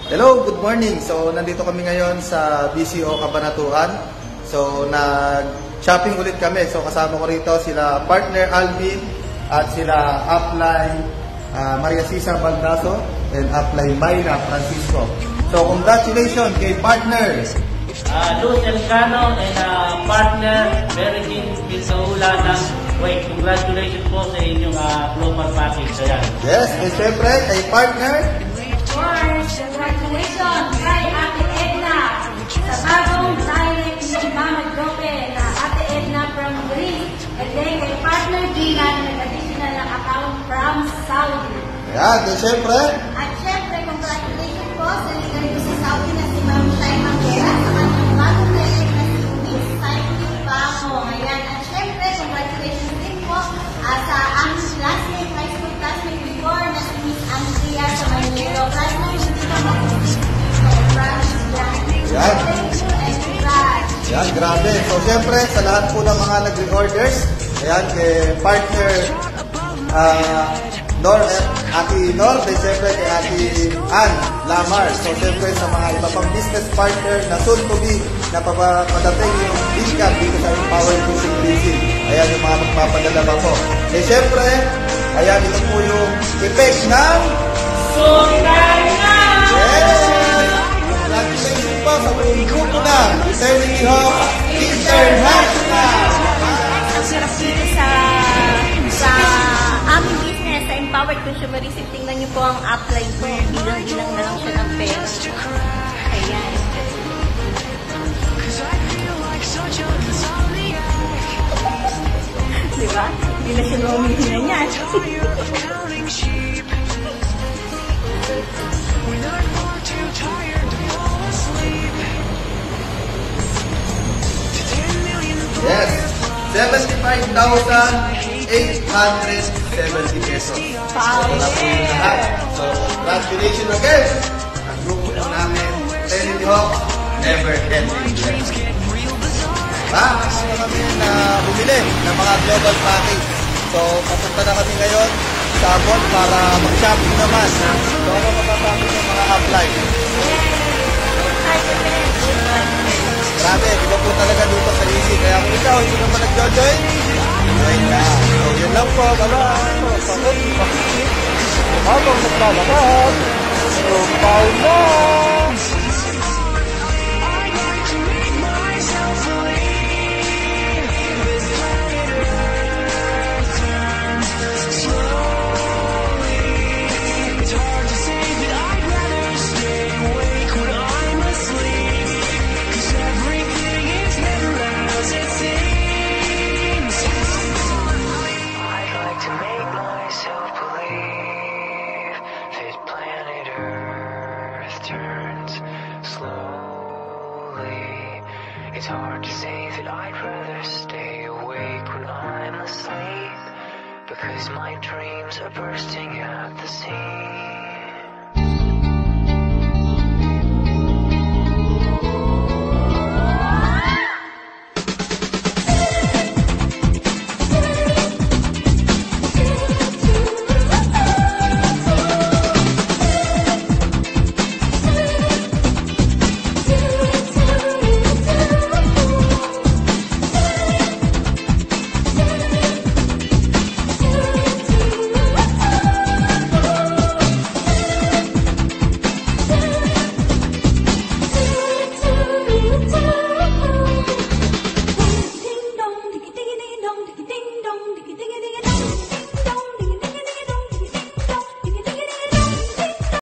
Hello, good morning. So, nandito kami ngayon sa BCO Cabanatuan. So, nag-shopping ulit kami. So, kasama ko rito sila partner Alvin at sila upline Maria Cisa Baldaso and upline Mayra Francisco. So, congratulations kay partner Luz Elcano and partner Mary Jean Pilsaula ng Wait. Congratulations po sa inyong global package. Ayan. Yes, and syempre kay partner Congratulations kay Ate Edna sa bagong direct ni Mama Jope na Ate Edna from Greece. And then kay partner Gina na nag-additional ng account from Saudi. Ayan, and syempre At syempre, congratulations po sa ligaw sa Saudi na si Ma'am Shai Manguera sa kanyang bagong direct na si Miss Cycling Bango. Ayan. At syempre, congratulations din po sa aming classmate, high school classmate before na si Miss Andrea sa Manilo. Classmate, hindi ka Yan. Yan, grabe. So, syempre, sa lahat po ng mga nag-reorders, ayan, kay partner Ate Nor, then syempre kay Ate Ann Lamar. So, syempre, sa mga iba pang business partner na soon to be na padating yung income dito sa Empower Cruising Leasing. Ayan, yung mga magpapadala pa po. Eh, syempre, ayan, ito po yung effect ng Yes! Congratulations po sa buong grupo na Eternity Hawk International! Ang sarap dito sa aming business, sa Empowered Consumerism. Tingnan niyo po ang upline ko. Bilang-bilang na lang siya ng pera. Ayan. Diba? Hindi na siya lumili na niyan. Yes! 75,870 pesos. Wow! Ito na po yung lahat. So, congratulations again! Ang grupo po namin, Eternity Hawk, never ending. Marami kami na bumili ng mga global package. So, papunta na kami ngayon sa mall para mag-shopping naman. So, ano matatapos ng mga upline? Grabe, iba po talaga dito sa Easy. Kaya kung ikaw, hindi ka pa nag-join, join na. So, yun lang po. Bye-bye. Habang naglalakad, so, bye na! It's hard to say that I'd rather stay awake when I'm asleep, because my dreams are bursting at the seams.